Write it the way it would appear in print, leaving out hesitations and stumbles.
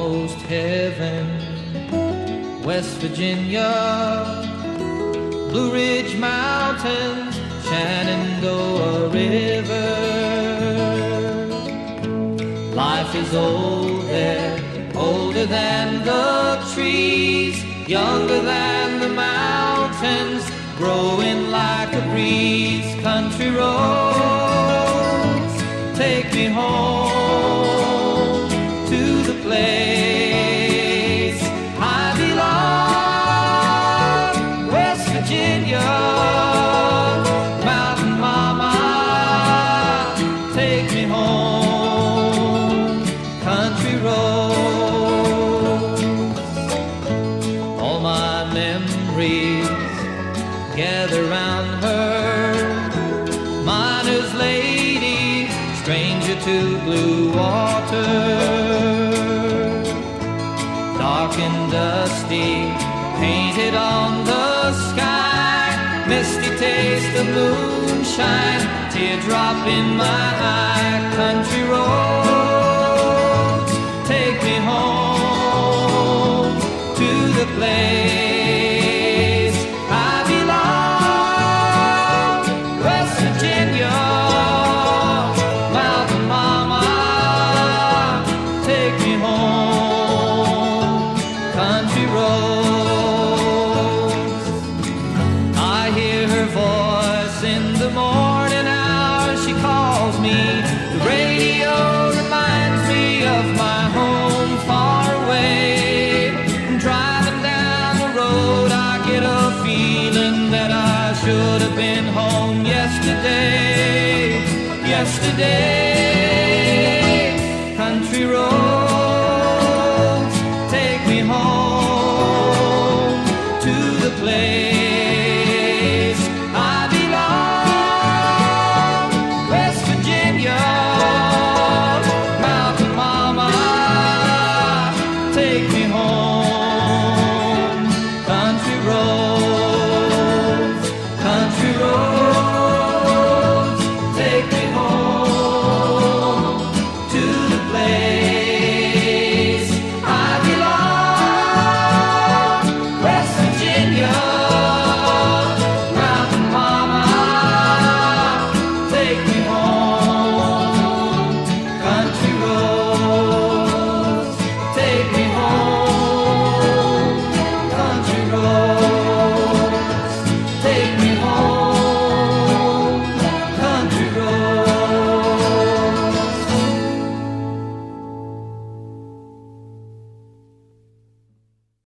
almost heaven. West Virginia, Blue Ridge Mountains, Shenandoah River. Life is old there, older than the trees, younger than the mountains, growing like a breeze. Country roads, take me home to the place I belong. West Virginia, Mountain Mama, take me home. Country roads, all my memories gather round her. Miner's lady, stranger to blue water. Dark and dusty, painted on the sky. Misty taste of moonshine, teardrop in my eye. Country roads, take me home to the place I belong. West Virginia, Mountain Mama, take me home. Country roads, I hear her voice in the morning hours. She calls me. The radio reminds me of my home far away. Driving down the road, I get a feeling that I should have been home yesterday.